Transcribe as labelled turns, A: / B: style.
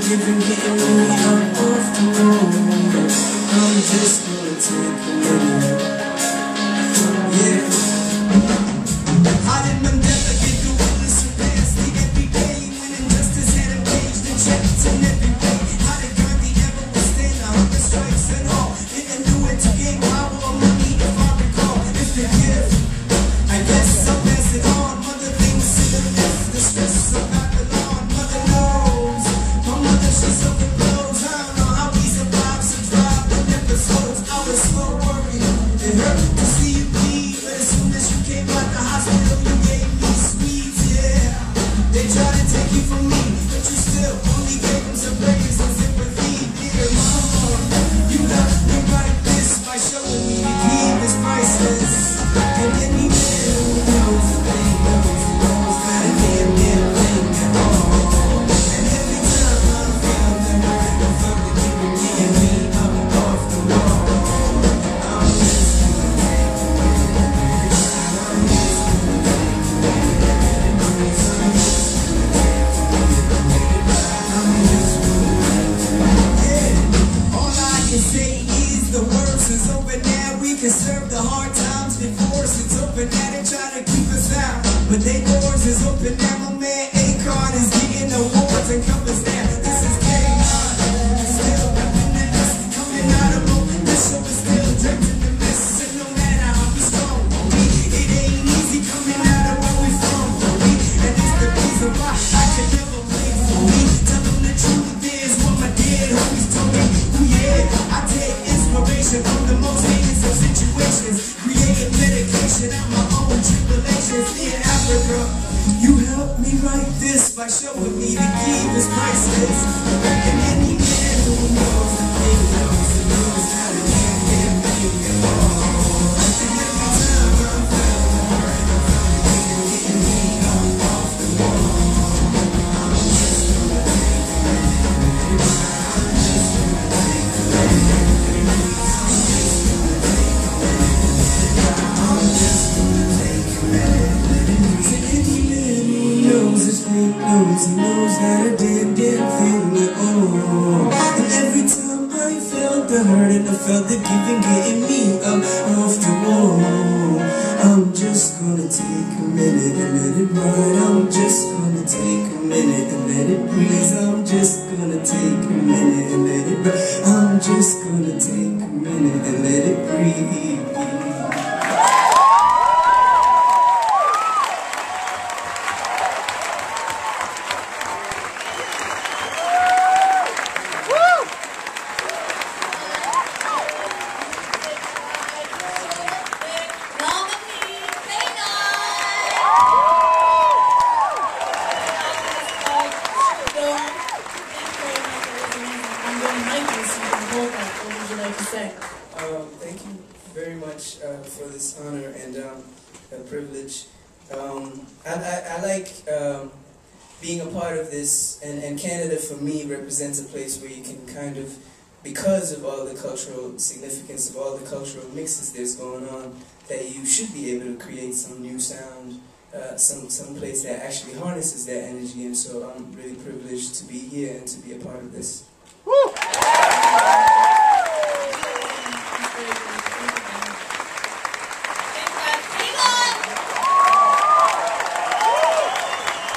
A: giving, getting me up off the wall. I'm just gonna take a minute. Yeah. How did Mandela get through all this surpassing every day when injustice had him caged and checked in every way? How did Gandhi ever withstand the hunger strikes and all? Didn't do it to gain power or money, if I recall. It's the gift, I guess I'll pass it on. Mother thinks in the myth, the stress of Babylon. Mother knows, my mother, she's overblows. I don't know how we survive with episodes. I was so worried, it hurt to see you bleed, but as soon as you came out the hospital, you gave me sweets, yeah. They tried to take you from me, but you still only gave them some praise and sympathy. Dear mama, you got me like this by showing me the key is priceless. And any man who knows the thing knows that a damn thing at all. And every time I feel the hurt, I felt the giving me up off the wall. I'm just gonna take a minute. I'm just gonna take a minute. I'm just gonna take a minute. I'm just gonna take a minute. Yeah. All I can say is the words is open now. We can serve the hard times before us. It's open now. They try to keep us out, but they doors is open now. My man Akon is getting awards and covers now. This is K9. Still repping the dust coming out of home. This show is still dripping the mess. And no matter how we strong, it ain't easy coming out of where we from. And it's the reason why I can never wait for me. Tell them the truth is what my dead homies told me. Ooh yeah, I take inspiration from the most heinous of situations. Creating medication out my own tribulations. In Africa, you helped me write this by showing me the give is priceless. And any man who knows the thing knows how to give thing at all. And every time I felt the hurt, I felt the getting me up off the wall. I'm just gonna take a minute. I'm just gonna take a minute. I'm just gonna take a minute. I'm just gonna take a minute. To any man who knows his thing knows, he knows that I did thing at all. And every time I felt the hurt and I felt the giving getting me up off the wall, I'm just gonna take a minute and let it ride. I'm just gonna take a minute and let it breathe. I'm just gonna take a minute and let it ride. I'm just gonna take a minute and let it breathe. Thank you very much for this honor and privilege. I like being a part of this, and Canada for me represents a place where you can kind of, because of all the cultural significance of all the cultural mixes there's going on, that you should be able to create some new sound, some place that actually harnesses that energy, and so I'm really privileged to be here and to be a part of this.